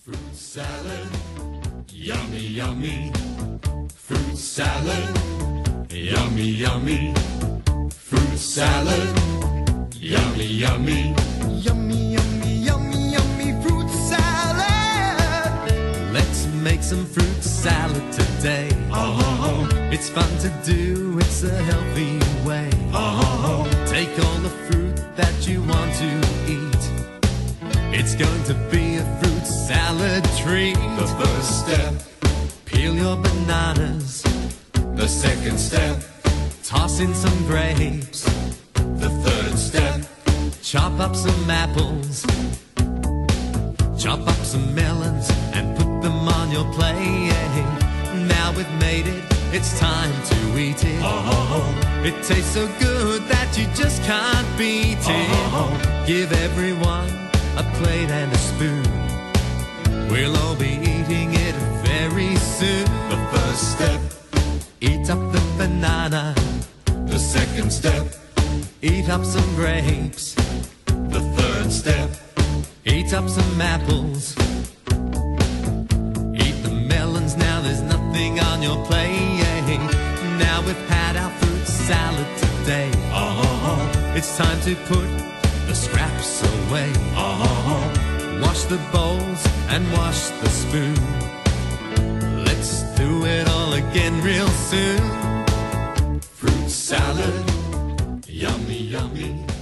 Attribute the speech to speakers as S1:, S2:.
S1: Fruit salad, yummy, yummy. Fruit salad, yummy, yummy. Fruit salad, yummy, yummy.
S2: Yummy, yummy, yummy, yummy fruit salad.
S3: Let's make some fruit salad today.
S1: Oh,
S3: It's fun to do, it's a healthy way.
S1: oh,
S3: Take all the fruit that you want to eat. It's going to be a fruit salad treat.
S1: the first step,
S3: Peel your bananas,
S1: the second step,
S3: toss in some grapes,
S1: the third step,
S3: chop up some apples, chop up some melons and put them on your plate. Now we've made it, it's time to eat it.
S1: oh,
S3: It tastes so good that you just can't beat it. Give everyone a plate and a spoon. We'll all be eating it very soon.
S1: the first step,
S3: Eat up the banana,
S1: the second step,
S3: eat up some grapes,
S1: the third step,
S3: eat up some apples, eat the melons. Now there's nothing on your plate. Now we've had our fruit salad today.
S1: oh,
S3: It's time to put the scraps away.
S1: oh,
S3: Wash the bowls and wash the spoon. Let's do it all again real soon.
S1: fruit salad, yummy, yummy.